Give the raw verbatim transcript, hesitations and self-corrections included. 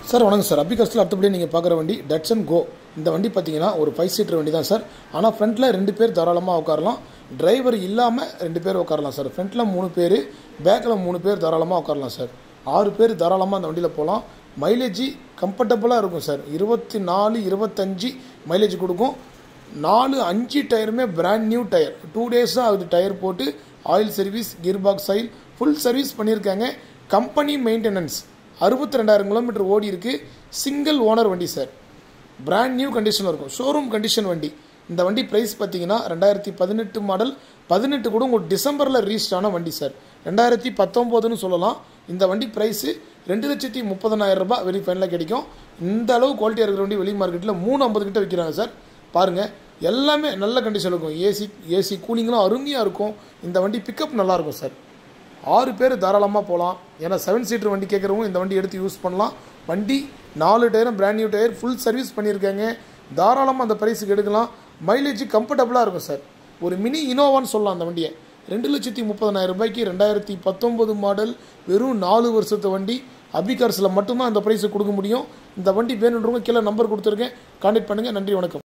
Sir வணக்கம் sir. அபிகாஸ்டில் அடுத்தபடி நீங்கள் பார்க்குற வண்டி டட்சன் கோ. இந்த வண்டி பார்த்தீங்கன்னா ஒரு ஃபைவ் சீட்டர் வண்டி தான் சார். ஆனால் ஃப்ரண்ட்டில் ரெண்டு பேர் தாராளமாக உட்காரலாம். டிரைவர் இல்லாமல் ரெண்டு பேர் உட்காரலாம் சார். ஃப்ரண்ட்டில் மூணு பேர், பேக்கில் மூணு பேர் தாராளமாக உட்காரலாம் சார். ஆறு பேர் தாராளமாக அந்த வண்டியில் போகலாம். மைலேஜ் கம்ஃபர்டபுளாக இருக்கும் சார். இருபத்தி நாலு இருபத்தஞ்சி மைலேஜ் கொடுக்கும். நாலு அஞ்சு டயருமே பிராண்ட் நியூ டயர். டூ டேஸாக அது டயர் போட்டு oil service, gear box oil full service பண்ணியிருக்காங்க. Company maintenance. அறுபத்தி ரெண்டாயிரம் கிலோமீட்டர் ஓடி இருக்குது. சிங்கிள் ஓனர் வண்டி சார். பிராண்ட் நியூ கண்டிஷனில் இருக்கும். ஷோரூம் கண்டிஷன் வண்டி. இந்த வண்டி ப்ரைஸ் பார்த்தீங்கன்னா ரெண்டாயிரத்தி பதினெட்டு மாடல். பதினெட்டு கூட உங்களுக்கு டிசம்பரில் ரீஸ்ட் ஆன வண்டி சார். ரெண்டாயிரத்தி பத்தொம்போதுன்னு சொல்லலாம். இந்த வண்டி ப்ரைஸு ரெண்டு லட்சத்தி முப்பதனாயிரம் ரூபாய் வெளி ஃபைனலாக கிடைக்கும். இந்த அளவு குவாலிட்டியாக இருக்கிற வண்டி வெளி மார்க்கெட்டில் மூணு ஐம்பது கிட்ட விற்கிறாங்க சார். பாருங்கள், எல்லாமே நல்ல கண்டிஷன் இருக்கும். ஏசி ஏசி கூலிங்களும் அருமையாக இருக்கும். இந்த வண்டி பிக்கப் நல்லாயிருக்கும் சார். ஆறு பேர் தாராளமாக போகலாம். ஏன்னா செவன் சீட்டர் வண்டி கேட்குறவங்க இந்த வண்டி எடுத்து யூஸ் பண்ணலாம். வண்டி நாலு டயரும் brand new tyre, full service பண்ணியிருக்காங்க. தாராளமாக அந்த ப்ரைஸுக்கு எடுக்கலாம். மைலேஜ் கம்ஃபர்டபுளாக இருக்கும் சார். ஒரு மினி இனோவான்னு சொல்லலாம் அந்த வண்டியை. ரெண்டு லட்சத்தி முப்பதனாயிரம் ரூபாய்க்கு ரெண்டாயிரத்தி பத்தொம்போது மாடல், வெறும் நாலு வருஷத்து வண்டி. அபிகார்ஸில் மட்டும்தான் அந்த ப்ரைஸுக்கு கொடுக்க முடியும். இந்த வண்டி வேணுன்றவங்க கீழே நம்பர் கொடுத்துருக்கேன், கான்டாக்ட் பண்ணுங்கள். நன்றி, வணக்கம்.